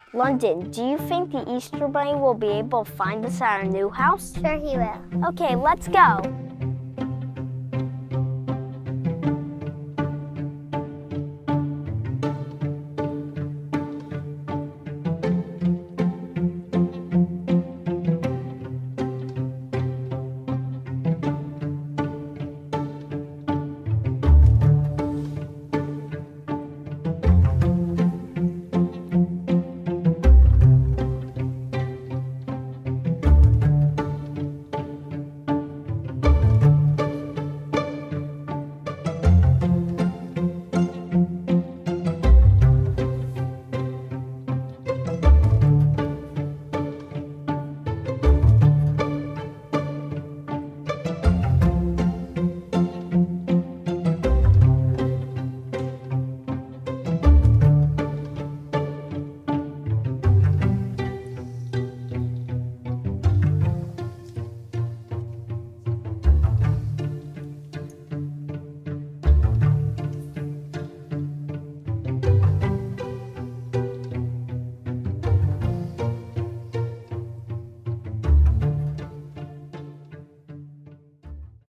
London, do you think the Easter Bunny will be able to find us at our new house? Sure he will. Okay, let's go.